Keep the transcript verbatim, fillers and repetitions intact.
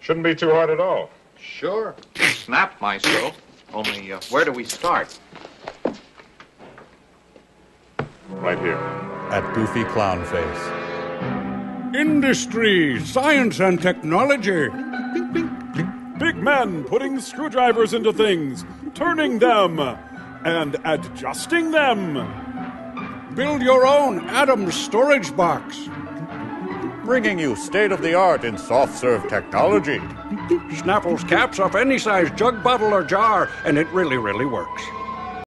Shouldn't be too hard at all. Sure. Snap, Maestro. Only, uh, where do we start? Right here. At Goofy Clownface. Industry, science, and technology. Big men putting screwdrivers into things, turning them, and adjusting them. Build your own Adams storage box. Bringing you state-of-the-art in soft-serve technology. Snaffles caps off any size jug, bottle, or jar, and it really, really works.